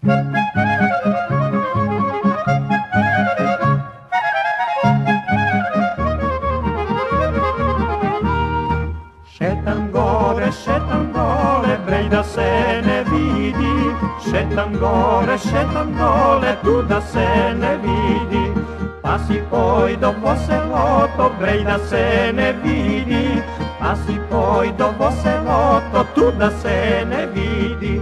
Šetam gore, brej da se ne vidi. Šetam dole, tu da se ne vidi. Pa si pojdo po seloto, brej da se ne vidi. Pa si pojdo po seloto, tu da se ne vidi.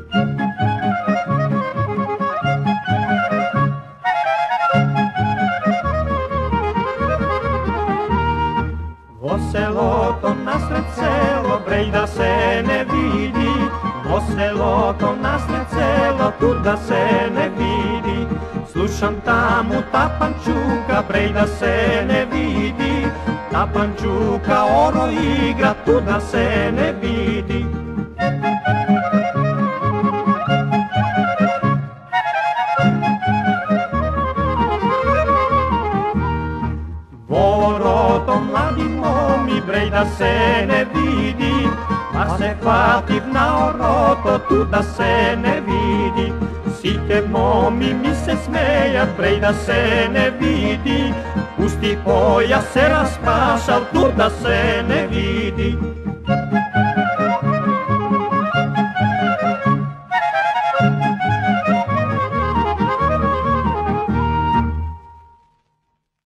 Voseloto nasred selo, brej da se ne vidi. Voseloto nasred selo, tu da se ne vidi. Slušam tamo tapančuka, brej da se ne vidi. Tapančuka oro igra, tu da se ne vidi. Voroto mladi momi, brej da se ne vidi. Pa se hvativ na oroto, tu da se ne vidi. Site momi mi se smejat, brej da se ne vidi. Pusti pojas se raspašal, tu da se ne vidi.